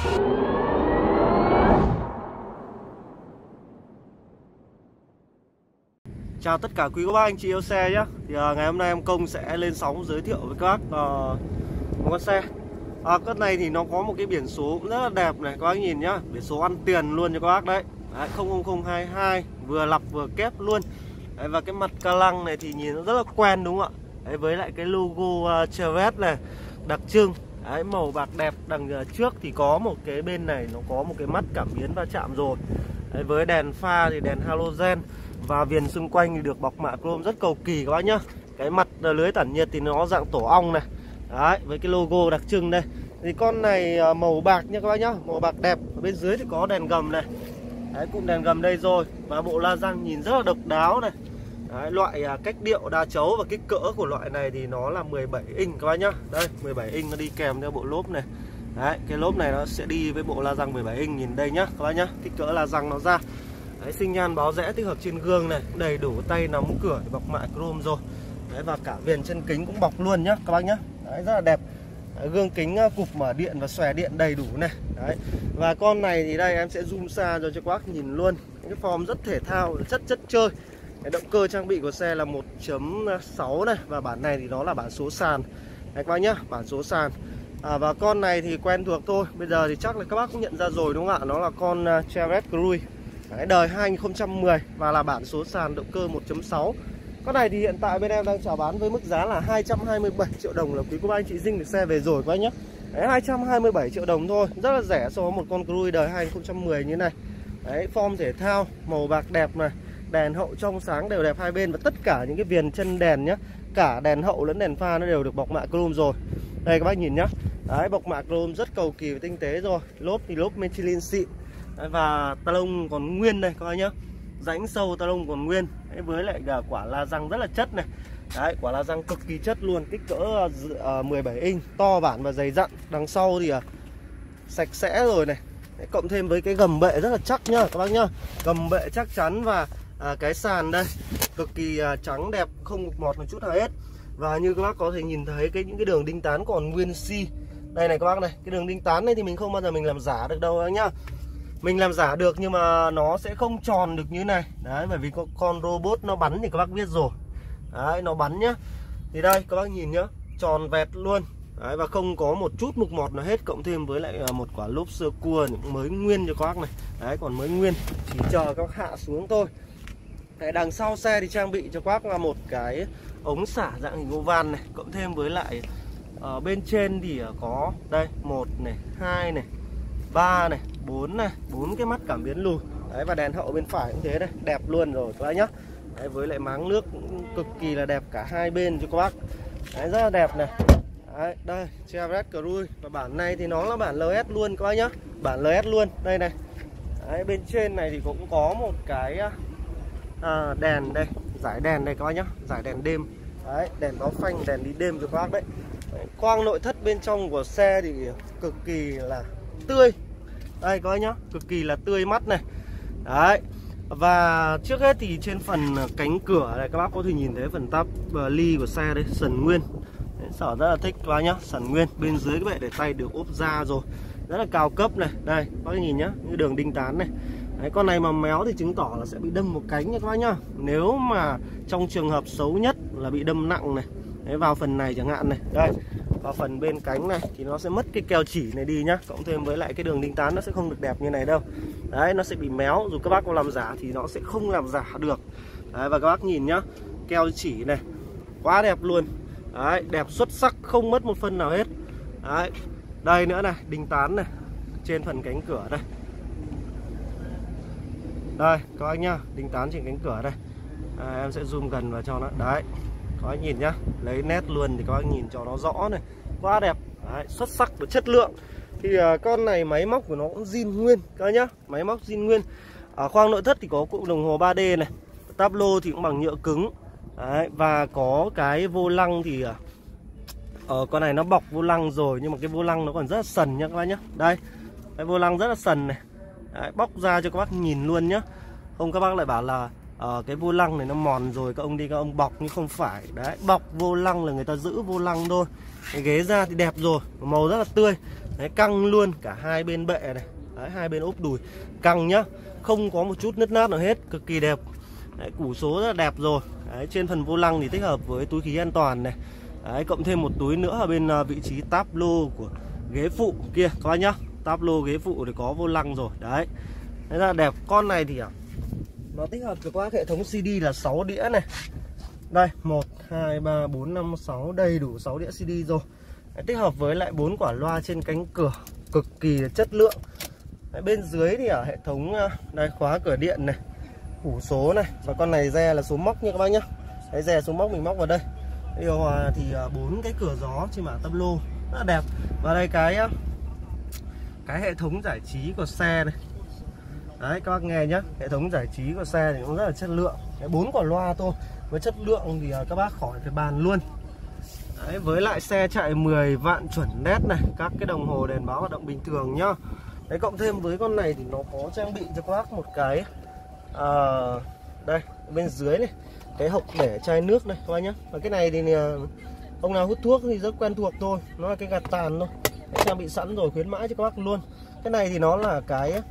Chào tất cả quý cô bác anh chị yêu xe nhé. Thì ngày hôm nay em Công sẽ lên sóng giới thiệu với các bác một con xe. Con này thì nó có một cái biển số cũng rất là đẹp này các bác nhìn nhá, biển số ăn tiền luôn cho các bác đấy. 00022 vừa lặp vừa kép luôn. Đấy, và cái mặt ca lăng này thì nhìn nó rất là quen đúng không ạ? Đấy, với lại cái logo Chevrolet này đặc trưng. Đấy, màu bạc đẹp. Đằng trước thì có một cái bên này nó có một cái mắt cảm biến va chạm rồi. Đấy, với đèn pha thì đèn halogen. Và viền xung quanh thì được bọc mạ chrome rất cầu kỳ các bác nhá. Cái mặt lưới tản nhiệt thì nó dạng tổ ong này. Đấy, với cái logo đặc trưng đây. Thì con này màu bạc nha các bác nhá, màu bạc đẹp. Ở bên dưới thì có đèn gầm này. Đấy, cụm đèn gầm đây rồi. Và bộ la răng nhìn rất là độc đáo này. Đấy, loại cách điệu đa chấu và kích cỡ của loại này thì nó là 17 inch các bác nhá. Đây, 17 inch nó đi kèm theo bộ lốp này. Đấy, cái lốp này nó sẽ đi với bộ la răng 17 inch, nhìn đây nhá các bác nhá. Kích cỡ la răng nó ra. Đấy, sinh nhan báo rẽ tích hợp trên gương này, đầy đủ tay nắm cửa bọc mạ chrome rồi. Đấy, và cả viền chân kính cũng bọc luôn nhá các bác nhá. Đấy, rất là đẹp. Đấy, gương kính cụp mở điện và xòe điện đầy đủ này. Đấy. Và con này thì đây em sẽ zoom xa cho các bác nhìn luôn. Cái form rất thể thao, chất chơi. Cái động cơ trang bị của xe là 1.6 này. Và bản này thì nó là bản số sàn. Đấy các bác nhá, bản số sàn. Và con này thì quen thuộc thôi. Bây giờ thì chắc là các bác cũng nhận ra rồi đúng không ạ? Nó là con Chevrolet Cruze. Đấy, đời 2010 và là bản số sàn động cơ 1.6. Con này thì hiện tại bên em đang chào bán với mức giá là 227 triệu đồng là quý cô bác anh chị dinh được xe về rồi các bác nhé. Đấy, 227 triệu đồng thôi, rất là rẻ so với một con Cruze đời 2010 như này. Đấy, form thể thao, màu bạc đẹp này, đèn hậu trong sáng đều đẹp hai bên và tất cả những cái viền chân đèn nhá, cả đèn hậu lẫn đèn pha nó đều được bọc mạ chrome rồi. Đây các bác nhìn nhá. Đấy, bọc mạ chrome rất cầu kỳ và tinh tế rồi. Lốp thì lốp Michelin xịn. Đấy, và ta lông còn nguyên đây các bác nhá, rãnh sâu ta lông còn nguyên. Đấy, với lại cả quả la răng rất là chất này. Đấy, quả la răng cực kỳ chất luôn, kích cỡ 17 inch, to bản và dày dặn. Đằng sau thì sạch sẽ rồi này. Đấy, cộng thêm với cái gầm bệ rất là chắc nhá các bác nhá, gầm bệ chắc chắn. Và cái sàn đây cực kỳ trắng đẹp, không mục mọt một chút nào hết. Và như các bác có thể nhìn thấy những cái đường đinh tán còn nguyên si. Đây này các bác này, cái đường đinh tán này thì mình không bao giờ mình làm giả được đâu nhá. Mình làm giả được nhưng mà nó sẽ không tròn được như này. Đấy, bởi vì con robot nó bắn thì các bác biết rồi. Đấy, nó bắn nhá. Thì đây các bác nhìn nhá, tròn vẹt luôn. Đấy, và không có một chút mục mọt nào hết. Cộng thêm với lại một quả lốp sơ cua mới nguyên cho các bác này. Đấy, còn mới nguyên, chỉ chờ các bác hạ xuống thôi. Đấy, đằng sau xe thì trang bị cho các bác là một cái ống xả dạng hình oval này. Cộng thêm với lại bên trên thì có đây 1 này, 2 này, 3 này, 4 này, 4 cái mắt cảm biến lùi. Đấy, và đèn hậu bên phải cũng thế đây, đẹp luôn rồi các bác nhá. Đấy, với lại máng nước cũng cực kỳ là đẹp cả hai bên cho các bác. Đấy, rất là đẹp này. Đấy, đây Chevrolet Cruze và bản này thì nó là bản LS luôn các bác nhá, bản LS luôn đây này. Đấy, bên trên này thì cũng có một cái đèn đây, giải đèn đây các bác nhá, giải đèn đêm. Đấy, đèn báo phanh, đèn đi đêm cho các bác đấy. Đấy, quang nội thất bên trong của xe thì cực kỳ là tươi. Đây các bác nhá, cực kỳ là tươi mắt này. Đấy. Và trước hết thì trên phần cánh cửa này các bác có thể nhìn thấy phần tab ly của xe đây, sần nguyên. Đấy, Sở rất là thích các bác nhá, sần nguyên. Bên dưới cái bệ để tay được ốp da rồi, rất là cao cấp này. Đây các bác nhìn nhá, những đường đinh tán này. Đấy, con này mà méo thì chứng tỏ là sẽ bị đâm một cánh nha các bác nhá. Nếu mà trong trường hợp xấu nhất là bị đâm nặng này. Đấy, vào phần này chẳng hạn này. Đây, vào phần bên cánh này thì nó sẽ mất cái keo chỉ này đi nhá. Cộng thêm với lại cái đường đinh tán nó sẽ không được đẹp như này đâu. Đấy, nó sẽ bị méo. Dù các bác có làm giả thì nó sẽ không làm giả được. Đấy, và các bác nhìn nhá, keo chỉ này quá đẹp luôn. Đấy, đẹp xuất sắc, không mất một phân nào hết. Đấy, đây nữa này, đinh tán này trên phần cánh cửa đây. Đây các bác nhá, đinh tán trên cánh cửa đây. Em sẽ zoom gần vào cho nó. Đấy, các bác nhìn nhá, lấy nét luôn thì các bác nhìn cho nó rõ này, quá đẹp. Đấy, xuất sắc và chất lượng. Thì con này máy móc của nó cũng zin nguyên các bác nhá, máy móc zin nguyên. Ở khoang nội thất thì có cụm đồng hồ 3D này, táp lô thì cũng bằng nhựa cứng. Đấy, và có cái vô lăng thì con này nó bọc vô lăng rồi, nhưng mà cái vô lăng nó còn rất là sần nhá các bác nhá. Đây, cái vô lăng rất là sần này. Đấy, bóc ra cho các bác nhìn luôn nhá. Không các bác lại bảo là cái vô lăng này nó mòn rồi, các ông đi các ông bọc, nhưng không phải. Đấy, bọc vô lăng là người ta giữ vô lăng thôi. Cái ghế da thì đẹp rồi, màu rất là tươi. Đấy, căng luôn cả hai bên bệ này. Đấy, hai bên ốp đùi căng nhá, không có một chút nứt nát nào hết, cực kỳ đẹp. Đấy, củ số rất là đẹp rồi. Đấy, trên phần vô lăng thì tích hợp với túi khí an toàn này. Đấy, cộng thêm một túi nữa ở bên vị trí táp lô của ghế phụ kia các bác nhá. Táp lô ghế phụ thì có vô lăng rồi. Đấy, rất là đẹp. Con này thì nó tích hợp với các hệ thống CD là 6 đĩa này. Đây, 1, 2, 3, 4, 5, 6, đầy đủ 6 đĩa CD rồi. Đấy, tích hợp với lại 4 quả loa trên cánh cửa, cực kỳ chất lượng. Đấy, bên dưới thì ở hệ thống đây, khóa cửa điện này, củ số này, và con này re là số móc nha các bác nhá. Đấy, re số móc mình móc vào đây. Điều hòa thì 4 cái cửa gió trên mảng tắp lô rất là đẹp. Và đây cái hệ thống giải trí của xe này. Đấy, các bác nghe nhá, hệ thống giải trí của xe thì cũng rất là chất lượng. 4 quả loa thôi, với chất lượng thì các bác khỏi phải bàn luôn. Đấy, với lại xe chạy 10 vạn chuẩn nét này, các cái đồng hồ đèn báo hoạt động bình thường nhá. Đấy, cộng thêm với con này thì nó có trang bị cho các bác một cái đây bên dưới này, cái hộc để chai nước này các bác nhá. Và cái này thì ông nào hút thuốc thì rất quen thuộc thôi, nó là cái gạt tàn thôi. Đấy, trang bị sẵn rồi, khuyến mãi cho các bác luôn. Cái này thì nó là cái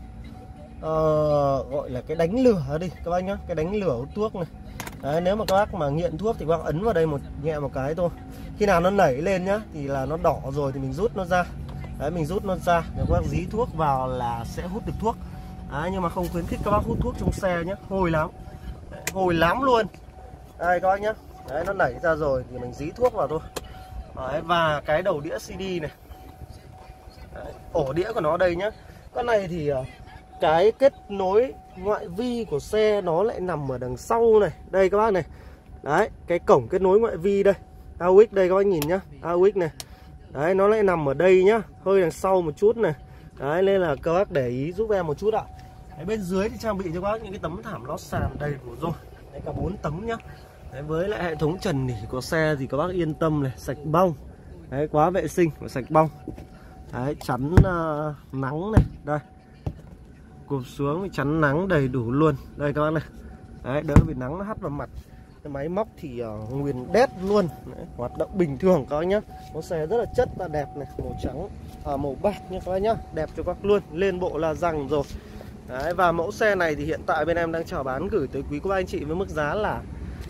gọi là cái đánh lửa đi các bác nhá, cái đánh lửa hút thuốc này. Đấy, nếu mà các bác mà nghiện thuốc thì các bác ấn vào đây nhẹ một cái thôi. Khi nào nó nảy lên nhá thì là nó đỏ rồi thì mình rút nó ra. Đấy, mình rút nó ra để các bác dí thuốc vào là sẽ hút được thuốc. Đấy, nhưng mà không khuyến khích các bác hút thuốc trong xe nhé, hôi lắm. Đấy, hôi lắm luôn. Đây các bác nhá. Đấy, nó nảy ra rồi thì mình dí thuốc vào thôi. Đấy, và cái đầu đĩa CD này. Đấy, ổ đĩa của nó đây nhá. Con này thì cái kết nối ngoại vi của xe nó lại nằm ở đằng sau này. Đây các bác này. Đấy, cái cổng kết nối ngoại vi đây. AUX đây các bác nhìn nhá, AUX này. Đấy, nó lại nằm ở đây nhá, hơi đằng sau một chút này. Đấy, nên là các bác để ý giúp em một chút ạ. Đấy, bên dưới thì trang bị cho các bác những cái tấm thảm lót sàn đầy đủ rồi. Đấy, cả 4 tấm nhá. Đấy, với lại hệ thống trần nỉ của xe thì các bác yên tâm này, sạch bong. Đấy, quá vệ sinh và sạch bong. Đấy, chắn nắng này, đây. Cụp xuống thì chắn nắng đầy đủ luôn. Đây các bác này. Đấy, đỡ bị nắng nó hắt vào mặt. Cái máy móc thì nguyên đét luôn. Đấy, hoạt động bình thường các bác nhá. Con xe rất là chất và đẹp này, màu trắng, màu bạc nha các bác nhá, đẹp cho các bác luôn. Lên bộ là rằng rồi. Đấy, và mẫu xe này thì hiện tại bên em đang chào bán gửi tới quý cô bác anh chị với mức giá là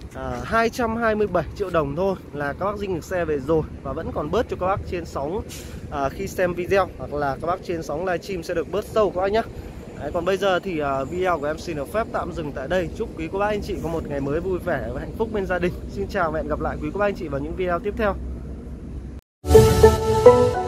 227 triệu đồng thôi là các bác dinh được xe về rồi, và vẫn còn bớt cho các bác trên sóng khi xem video, hoặc là các bác trên sóng livestream sẽ được bớt sâu các bác nhá. Đấy, còn bây giờ thì video của em xin được phép tạm dừng tại đây. Chúc quý cô bác anh chị có một ngày mới vui vẻ và hạnh phúc bên gia đình. Xin chào và hẹn gặp lại quý cô bác anh chị vào những video tiếp theo.